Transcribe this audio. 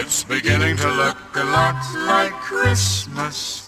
It's beginning to look a lot like Christmas